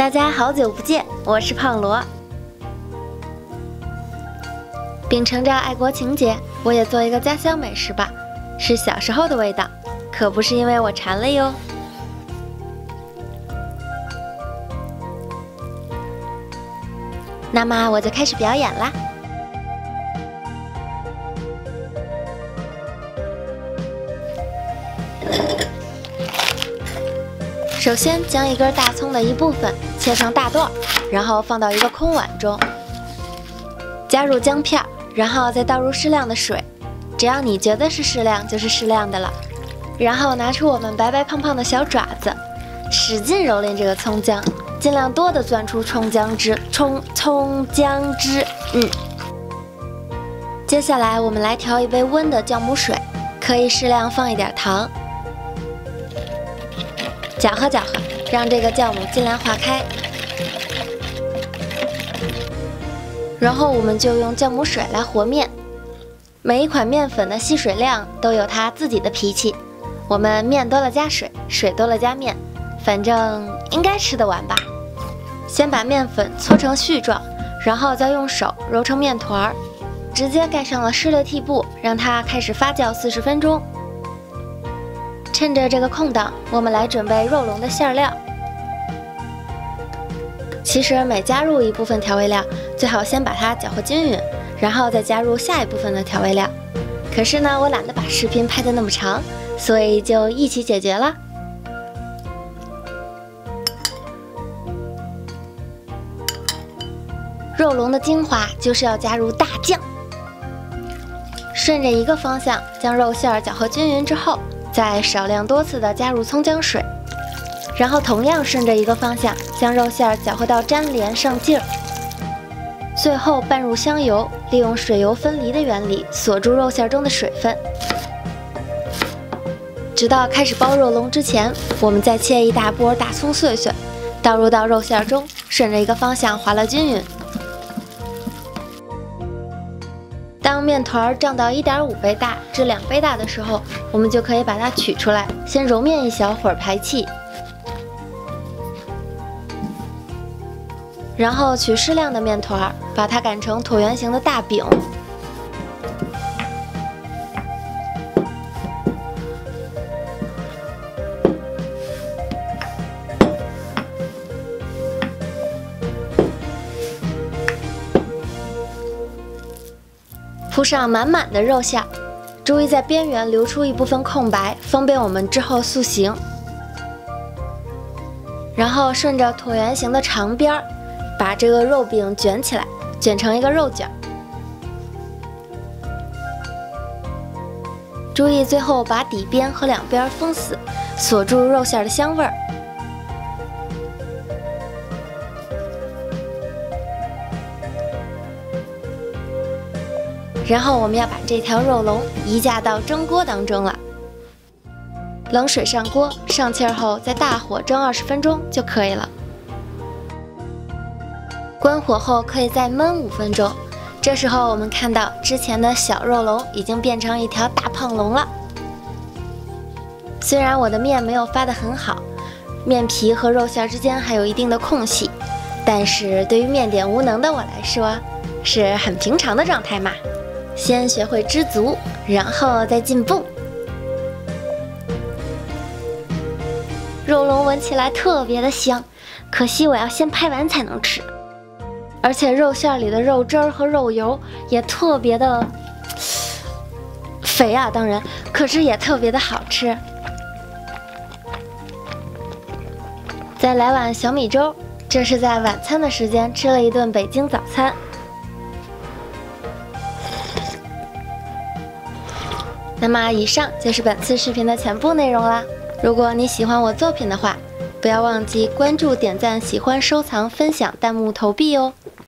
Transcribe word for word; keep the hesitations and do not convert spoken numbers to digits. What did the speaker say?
大家好久不见，我是胖罗。秉承着爱国情节，我也做一个家乡美食吧，是小时候的味道，可不是因为我馋了哟。那么我就开始表演啦。首先将一根大葱的一部分切成大段，然后放到一个空碗中，加入姜片，然后再倒入适量的水，只要你觉得是适量就是适量的了。然后拿出我们白白胖胖的小爪子，使劲蹂躏这个葱姜，尽量多的攥出葱姜汁，葱葱姜汁。嗯。接下来我们来调一杯温的酵母水，可以适量放一点糖。搅和搅和，让这个酵母尽量化开。然后我们就用酵母水来和面。每一款面粉的吸水量都有它自己的脾气，我们面多了加水，水多了加面，反正应该吃得完吧。先把面粉搓成絮状，然后再用手揉成面团儿，直接盖上了湿的屉布，让它开始发酵四十分钟。趁着这个空档，我们来准备肉笼的馅料。其实每加入一部分调味料，最好先把它搅和均匀，然后再加入下一部分的调味料。可是呢，我懒得把视频拍得那么长，所以就一起解决了。肉笼的精华就是要加入大酱，顺着一个方向将肉馅搅和均匀之后，再少量多次的加入葱姜水，然后同样顺着一个方向将肉馅搅和到粘连上劲儿，最后拌入香油，利用水油分离的原理锁住肉馅中的水分。直到开始包肉笼之前，我们再切一大波大葱碎碎，倒入到肉馅中，顺着一个方向划拉均匀。当面团胀到 一点五 倍大至两倍大的时候，我们就可以把它取出来，先揉面一小会儿排气，然后取适量的面团，把它擀成椭圆形的大饼。铺上满满的肉馅，注意在边缘留出一部分空白，方便我们之后塑形。然后顺着椭圆形的长边，把这个肉饼卷起来，卷成一个肉卷。注意最后把底边和两边封死，锁住肉馅的香味儿。然后我们要把这条肉笼移架到蒸锅当中了。冷水上锅，上气儿后再大火蒸二十分钟就可以了。关火后可以再焖五分钟。这时候我们看到之前的小肉笼已经变成一条大胖笼了。虽然我的面没有发得很好，面皮和肉馅之间还有一定的空隙，但是对于面点无能的我来说，是很平常的状态嘛。先学会知足，然后再进步。肉笼闻起来特别的香，可惜我要先拍完才能吃。而且肉馅里的肉汁儿和肉油也特别的肥啊，当然，可是也特别的好吃。再来碗小米粥，这是在晚餐的时间吃了一顿北京早餐。那么以上就是本次视频的全部内容啦。如果你喜欢我作品的话，不要忘记关注、点赞、喜欢、收藏、分享、弹幕、投币哦。